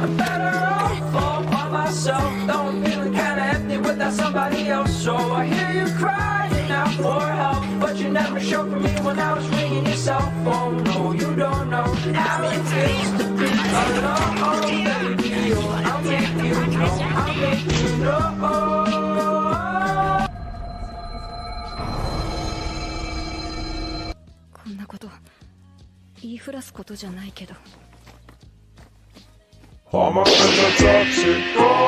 I'm better off all by myself. Though I'm feeling kinda empty without somebody else. So I hear you crying out for help, but you never showed for me when I was ringing your cell phone. No, you don't know how it feels to be alone, baby. Oh, I'll make you know, I'll make you know. こんなこと言いふらすことじゃないけど。